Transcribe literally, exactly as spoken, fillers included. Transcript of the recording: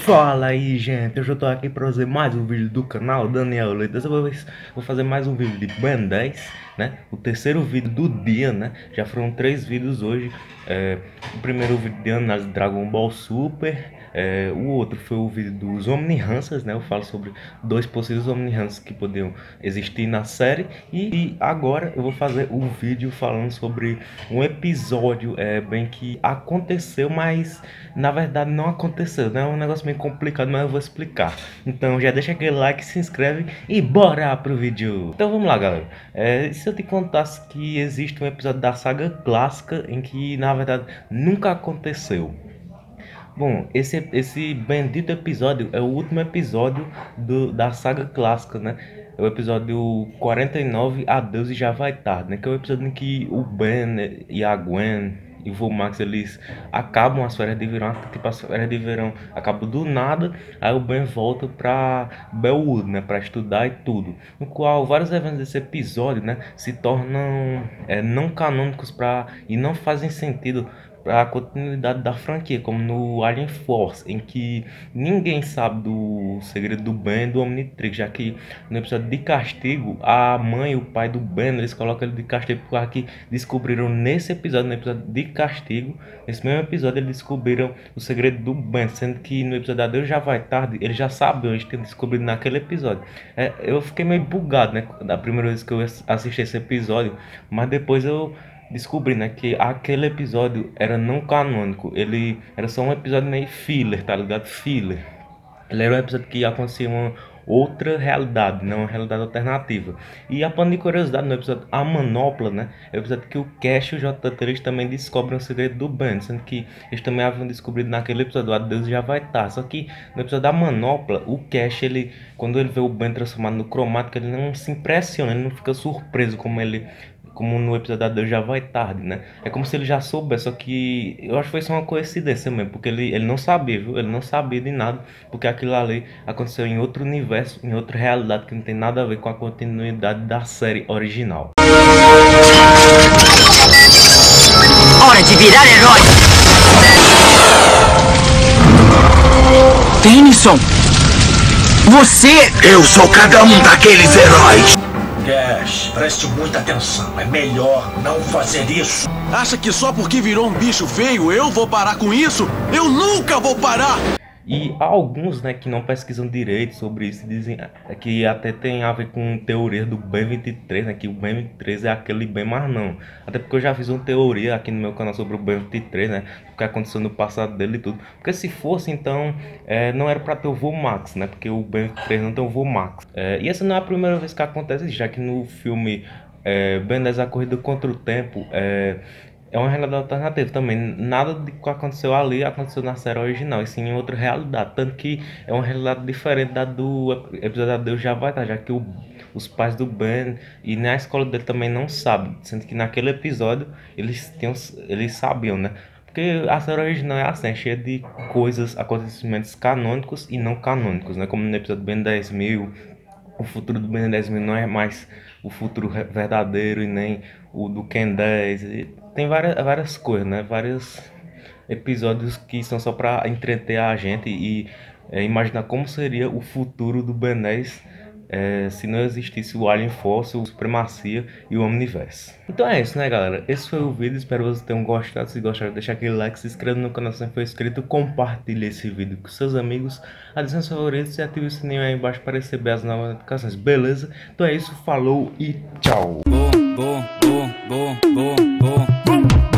Fala aí, gente, hoje eu tô aqui pra fazer mais um vídeo do canal Daniel Leite. Dessa vez vou fazer mais um vídeo de Ben dez, né? O terceiro vídeo do dia, né? Já foram três vídeos hoje. é, O primeiro vídeo de análise de Dragon Ball Super. É, o outro foi o vídeo dos Omnihansers, né? Eu falo sobre dois possíveis Omnihansers que poderiam existir na série. E, e agora eu vou fazer um vídeo falando sobre um episódio é, bem que aconteceu, mas na verdade não aconteceu, né? É um negócio meio complicado, mas eu vou explicar. Então já deixa aquele like, se inscreve e bora pro vídeo. Então vamos lá, galera. É, se eu te contasse que existe um episódio da saga clássica em que na verdade nunca aconteceu. Bom, esse, esse bendito episódio é o último episódio do, da saga clássica, né? É o episódio quarenta e nove, Adeus e Já Vai Tarde, né? Que é o episódio em que o Ben e a Gwen e o Vomax, eles acabam as férias de verão, tipo, as férias de verão acabam do nada, aí o Ben volta pra Bellwood, né? Pra estudar e tudo. No qual vários eventos desse episódio, né? Se tornam é, não canônicos pra, e não fazem sentido a continuidade da franquia, como no Alien Force, em que ninguém sabe do segredo do Ben e do Omnitrix, já que no episódio de castigo, a mãe e o pai do Ben, eles colocam ele de castigo porque descobriram nesse episódio, no episódio de castigo, nesse mesmo episódio eles descobriram o segredo do Ben, sendo que no episódio Adeus Já Vai Tarde, eles já sabiam, eles tinham descobrido naquele episódio. É, eu fiquei meio bugado, né, da primeira vez que eu assisti esse episódio, mas depois eu descobri, né, que aquele episódio era não canônico, ele era só um episódio meio filler, tá ligado? Filler. Ele era um episódio que acontecia uma outra realidade, não uma realidade alternativa. E a pano de curiosidade no episódio A Manopla, né, é o episódio que o Cash e o J T eles também descobrem o segredo do Ben, sendo que eles também haviam descobrido naquele episódio, o Adeus Já Vai Estar. Só que no episódio da Manopla, o Cash, ele, quando ele vê o Ben transformado no cromático, ele não se impressiona, ele não fica surpreso como ele como no episódio da Deus Já Vai Tarde, né? É como se ele já soubesse, só que eu acho que foi só uma coincidência mesmo, porque ele, ele não sabia, viu? Ele não sabia de nada, porque aquilo ali aconteceu em outro universo, em outra realidade que não tem nada a ver com a continuidade da série original. Hora de virar herói! Tennyson! Você... Eu sou cada um daqueles heróis! Cash, preste muita atenção. É melhor não fazer isso. Acha que só porque virou um bicho feio eu vou parar com isso? Eu nunca vou parar! E há alguns, né, que não pesquisam direito sobre isso, dizem que até tem a ver com teoria do Ben vinte e três, né, que o Ben vinte e três é aquele Ben, mas não. Até porque eu já fiz uma teoria aqui no meu canal sobre o Ben vinte e três, né, o que aconteceu no passado dele e tudo. Porque se fosse, então, é, não era pra ter o Vomax, né, porque o Ben vinte e três não tem o Vomax. É, e essa não é a primeira vez que acontece, já que no filme é, Ben dez A Corrida Contra o Tempo, é... É uma realidade alternativa também. Nada do que aconteceu ali aconteceu na série original, e sim em outra realidade. Tanto que é uma realidade diferente da do episódio da Deus Já Vai Estar, já que o, os pais do Ben e na escola dele também não sabem. Sendo que naquele episódio eles, tinham, eles sabiam, né? Porque a série original é assim, é cheia de coisas, acontecimentos canônicos e não canônicos, né? Como no episódio do Ben dez mil, o futuro do Ben dez mil não é mais o futuro verdadeiro e nem o do Ken dez. E tem várias, várias coisas, né? Vários episódios que são só para entreter a gente e é, imaginar como seria o futuro do Ben dez é, se não existisse o Alien Force, o Supremacia e o Omniverse. Então é isso, né, galera? Esse foi o vídeo, espero que vocês tenham gostado. Se gostaram, deixa aquele like, se inscreva no canal se não for inscrito, compartilhe esse vídeo com seus amigos, adicione seus favoritos e ative o sininho aí embaixo para receber as novas notificações, beleza? Então é isso, falou e tchau! Boom, boom, boom, boom, boom, boom.